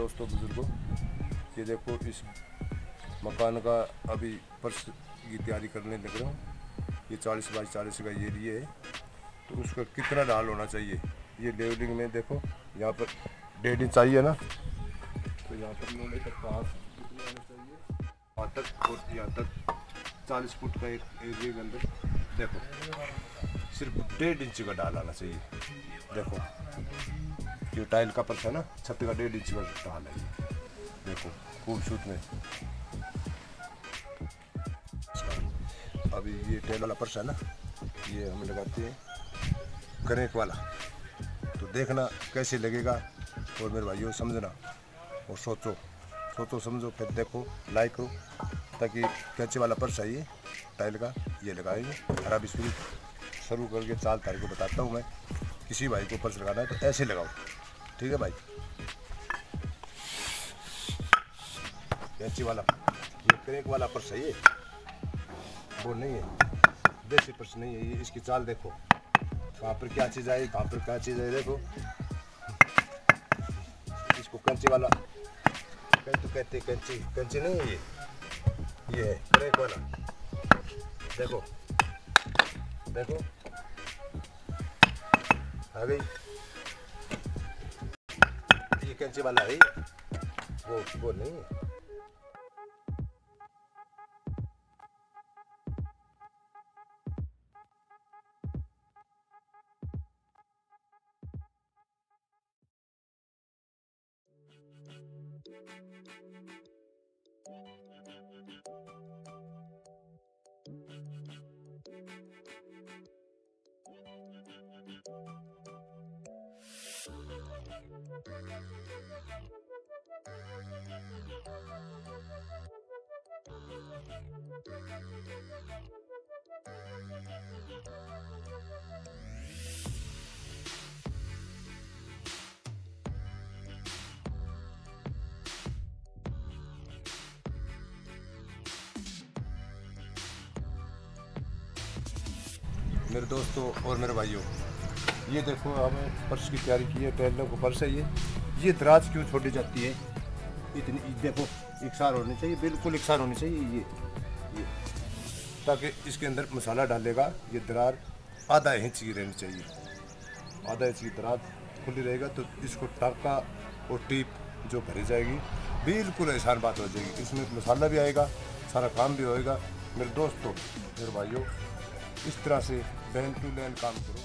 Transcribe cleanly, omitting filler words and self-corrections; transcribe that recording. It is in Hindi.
दोस्तों बुजुर्गों, ये देखो इस मकान का अभी फर्श की तैयारी करने लग रहा हूँ। ये 40 बाई 40 का एरिया है, तो उसका कितना ढाल होना चाहिए। ये लेवलिंग में देखो यहाँ पर 1.5 इंच चाहिए ना, तो यहाँ पर लोहे का पास कितना होना चाहिए, वहाँ तक और यहाँ तक 40 फुट का एक एरिया के अंदर देखो सिर्फ 1.5 इंच का ढाल आना चाहिए। देखो ये टाइल का फर्श है ना, छत का 1.5 इंच का ढाल है। देखो खूबसूरत में अभी ये टाइल वाला फर्श है ना, ये हम लगाते हैं कनेक वाला, तो देखना कैसे लगेगा। और मेरे भाइयों समझना और सोचो समझो, फिर देखो लाइक करो, ताकि कैंची वाला फर्श है ये टाइल का, ये लगाएंगे। और अभी शुरू करके 4 तारीख को बताता हूँ मैं। किसी भाई को फर्श लगाना है तो ऐसे लगाओ, ठीक है भाई। कैंची वाला ये कनेक वाला फर्श है, ये वो नहीं है, देसी फर्श नहीं है ये। इसकी चाल देखो, कहाँ पर क्या चीज़ आई, कहाँ पर क्या चीज़ है। देखो इसको कैंची वाला तो कहते, कैंची नहीं है ये है कनेक वाला। देखो आ गई, ये कैंची वाला है, वो नहीं है। मेरे दोस्तों और मेरे भाइयों, ये देखो हमें फर्श की तैयारी की है। टाइलों को फर्श है ये दराज क्यों छोड़ी जाती है इतनी, देखो एकसार होनी चाहिए, बिल्कुल एकसार होनी चाहिए ये, ताकि इसके अंदर मसाला डालेगा। ये दरार आधा इंच की रहनी चाहिए, आधा इंच की दरार खुली रहेगा तो इसको टाका और टीप जो भरी जाएगी, बिल्कुल आसान बात हो जाएगी। इसमें मसाला भी आएगा, सारा काम भी होएगा। मेरे दोस्तों मेरे भाइयों, इस तरह से लाइन टू लाइन काम करो।